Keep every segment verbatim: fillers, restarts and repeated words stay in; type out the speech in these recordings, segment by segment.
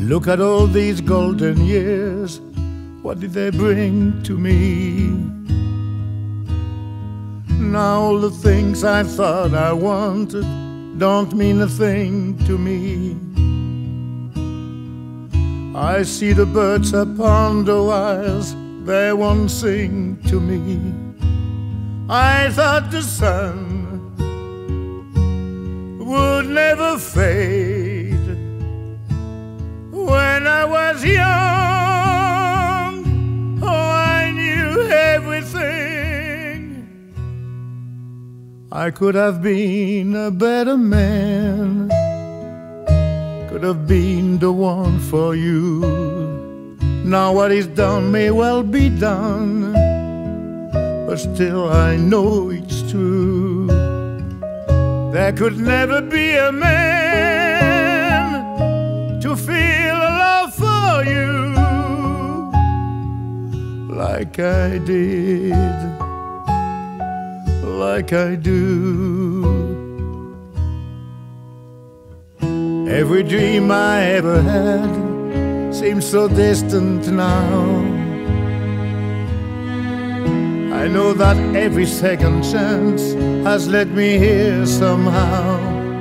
Look at all these golden years, what did they bring to me? Now all the things I thought I wanted don't mean a thing to me. I see the birds upon the wires, they won't sing to me. I thought the sun would never fade. When I was young, oh, I knew everything. I could have been a better man, could have been the one for you. Now what is done may well be done, but still I know it's true. There could never be a man to feel a love for you like I did, like I do. Every dream I ever had seems so distant now. I know that every second chance has led me here somehow,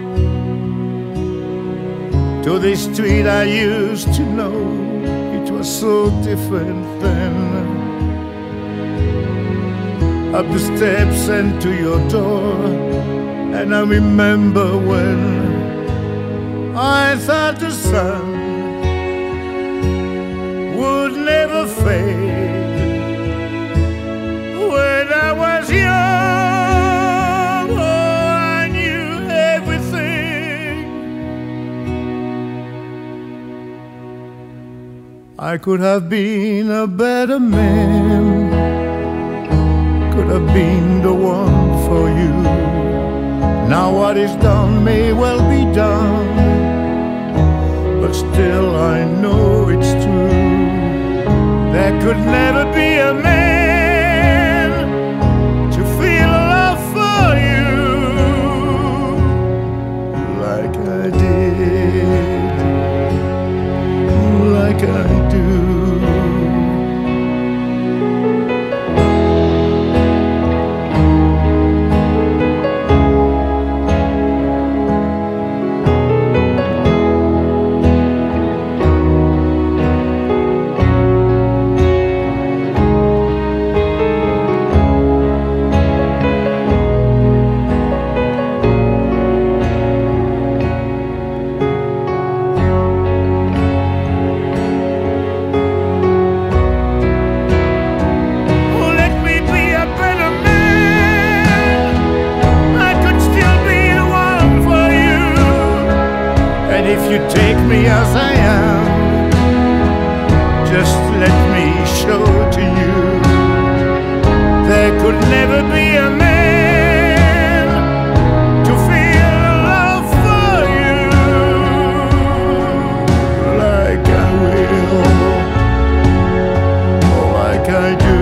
to this street I used to know. It was so different then. Up the steps and to your door, and I remember when I thought the sun would never fade. When I was young, oh, I knew everything. I could have been a better man, could have been the one for you. Now what is done may well be done, but still I know it's true. There could never be a man to feel a love for you like I did, like I do. If you take me as I am, just let me show to you, there could never be a man to feel love for you like I will, or like I do.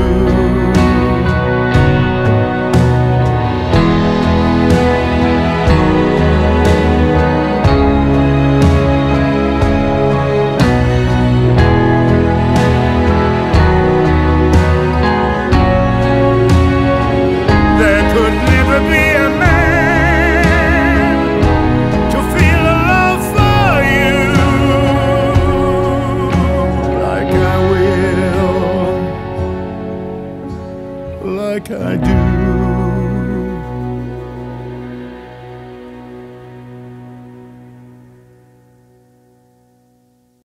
Like I do.